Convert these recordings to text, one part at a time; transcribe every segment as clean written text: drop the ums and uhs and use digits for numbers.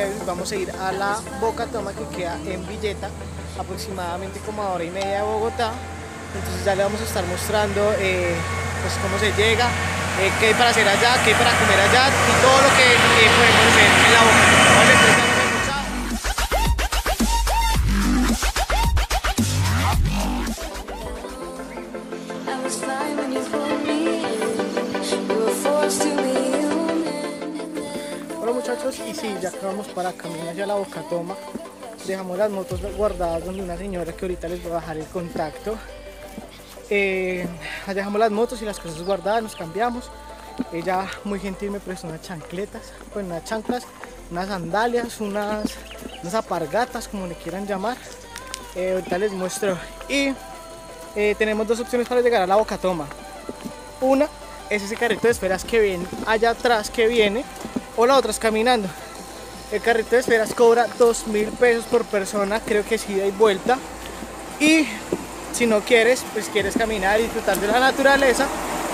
día de hoy vamos a ir a la Bocatoma, que queda en Villeta, aproximadamente como a hora y media de Bogotá. Entonces ya le vamos a estar mostrando pues cómo se llega, qué hay para hacer allá, qué hay para comer allá y todo lo que podemos hacer en la Bocatoma, ¿vale? Entonces ya nos vemos, chao. Hola muchachos, y sí, ya acabamos para caminar hacia la Bocatoma. Dejamos las motos guardadas donde una señora que ahorita les voy a dejar el contacto. Dejamos las motos y las cosas guardadas, nos cambiamos. Ella muy gentil me prestó unas chancletas, pues unas chanclas, unas sandalias, unas alpargatas, como le quieran llamar. Ahorita les muestro. Y tenemos dos opciones para llegar a la Bocatoma. Una es ese carrito de esferas que ven allá atrás que viene, o la otra es caminando. El carrito de esferas cobra 2.000 pesos por persona, creo que es ida y vuelta. Y si no quieres, pues quieres caminar y disfrutar de la naturaleza,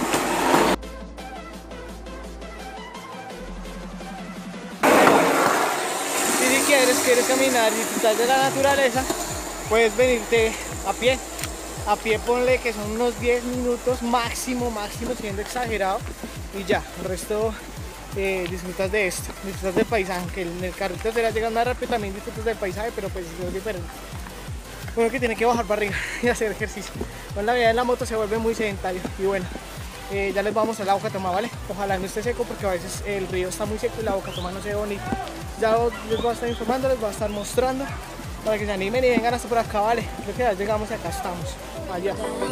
y si quieres caminar y disfrutar de la naturaleza, puedes venirte a pie. A pie ponle que son unos 10 minutos máximo, siendo exagerado, y ya, el resto disfrutas de esto, disfrutas del paisaje, que en el carrito se la llegas más rápido, también disfrutas del paisaje, pero pues es diferente. Uno que tiene que bajar para arriba y hacer ejercicio. Con la vida en la moto se vuelve muy sedentario. Y bueno, ya les vamos a la Bocatoma, ¿vale? Ojalá no esté seco, porque a veces el río está muy seco y la Bocatoma no se ve bonita. Ya les voy a estar informando, les voy a estar mostrando para que se animen y vengan hasta por acá, ¿vale? Creo que ya llegamos y acá estamos, allá.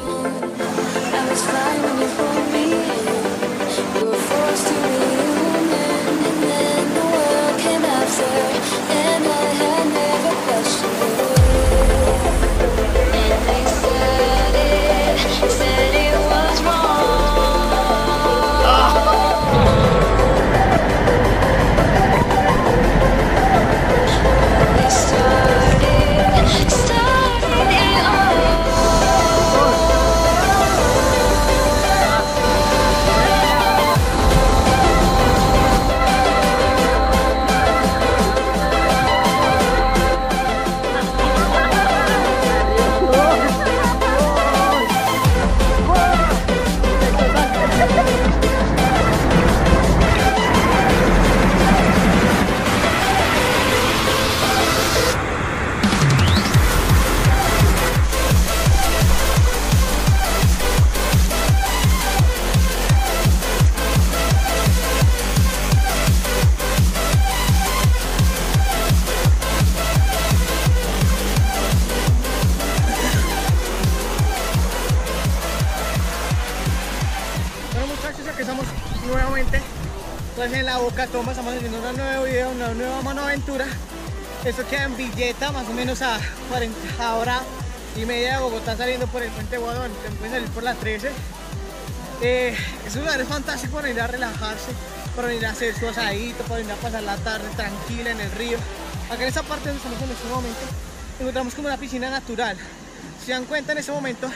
Nuevamente pues en la Bocatoma, estamos haciendo un nuevo video, una nueva mano aventura. Esto queda en Villeta, más o menos a 40 horas y media de Bogotá, saliendo por el puente Guadón, pueden salir por la 13. Es un lugar fantástico para ir a relajarse, para ir a hacer su asadito, para ir a pasar la tarde tranquila en el río. Acá en esta parte donde estamos en este momento encontramos como una piscina natural. Si se dan cuenta, en este momento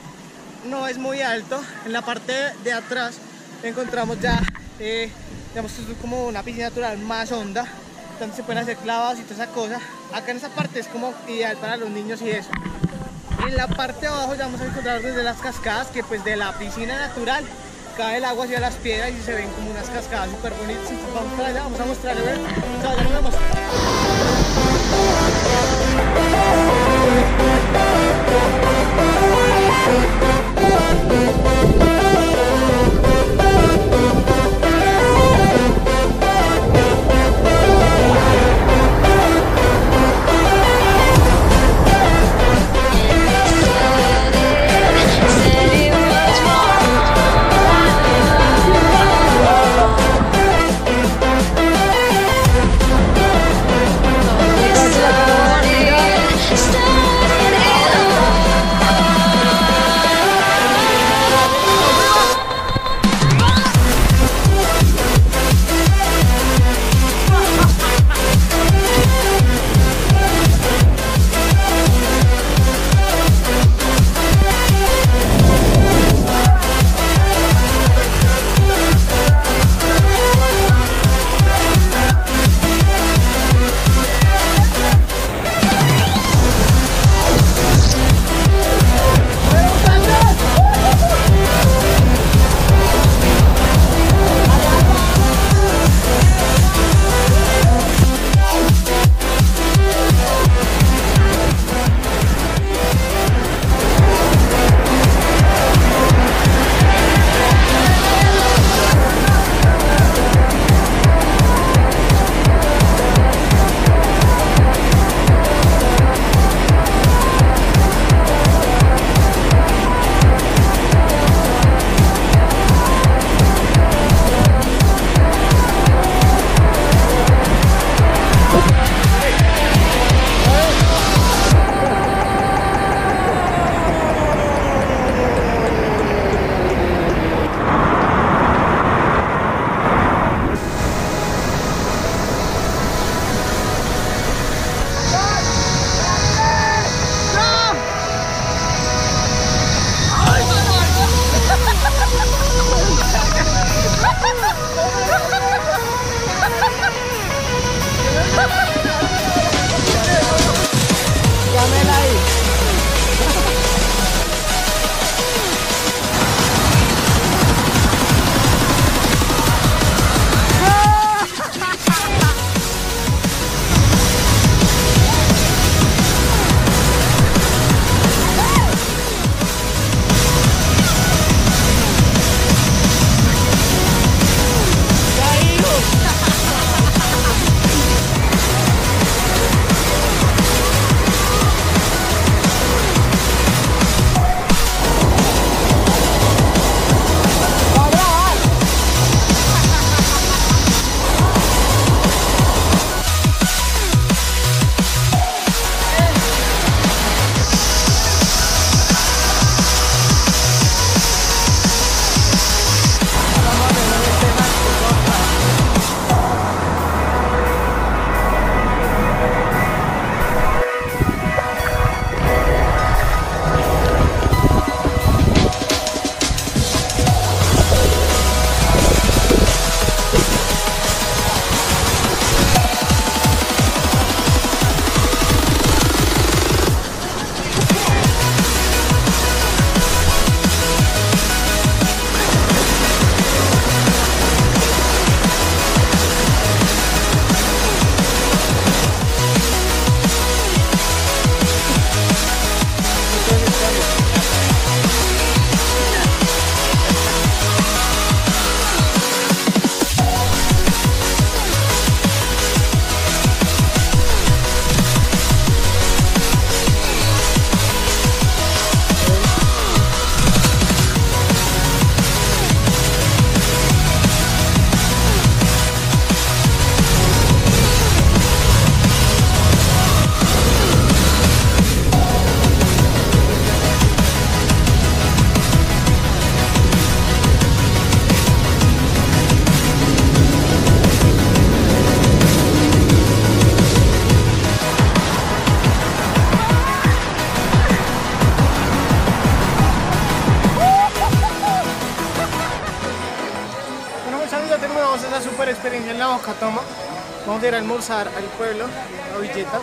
no es muy alto. En la parte de atrás encontramos ya digamos, como una piscina natural más honda, donde se pueden hacer clavados y toda esa cosa. Acá en esa parte es como ideal para los niños y eso. Y en la parte de abajo ya vamos a encontrar desde las cascadas, que pues de la piscina natural cae el agua hacia las piedras y se ven como unas cascadas súper bonitas. Entonces vamos para allá, vamos a mostrarles, ¿ver? Chao, ya nos vemos. Started super experiencia en la Boca Toma. Vamos a ir a almorzar al pueblo, a Villeta.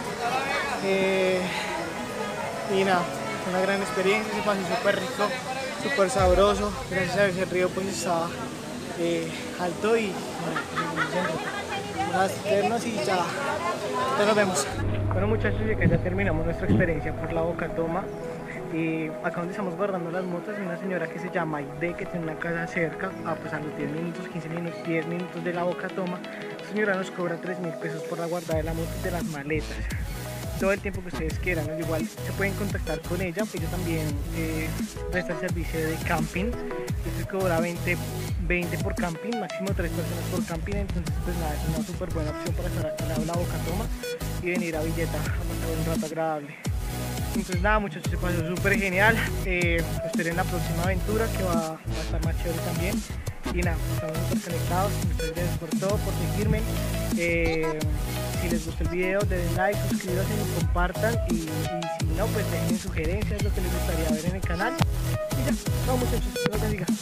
Y nada, una gran experiencia, se pasó súper rico, súper sabroso. Gracias a Dios el río pues estaba alto y vamos a vernos y ya nos vemos. Bueno muchachos, y acá ya terminamos nuestra experiencia por la Boca Toma. Y acá donde estamos guardando las motos hay una señora que se llama Aide, que tiene una casa cerca, pues a los 10 minutos, 15 minutos, 10 minutos de la Boca Toma. La señora nos cobra 3.000 pesos por la guardada de la moto y de las maletas. Todo el tiempo que ustedes quieran, ¿no? Igual se pueden contactar con ella también presta el servicio de camping. Este cobra 20 por camping, máximo 3 personas por camping. Entonces pues nada, es una súper buena opción para estar al lado de la Boca Toma y venir a Villeta a pasar un rato agradable. Entonces nada muchachos, se pasó súper genial. Esperen la próxima aventura que va a estar más chévere también. Y nada, estamos súper conectados. Muchas gracias por todo, por seguirme. Si les gustó el video, denle like, suscríbanse y compartan. Y si no, pues dejen sugerencias, lo que les gustaría ver en el canal. Y ya, chao muchachos, Dios los bendiga.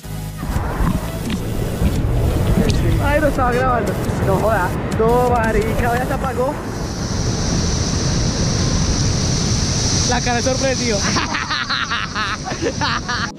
Ay, lo estaba grabando. No joda. No, marica, ya se apagó. La cara sorprendió.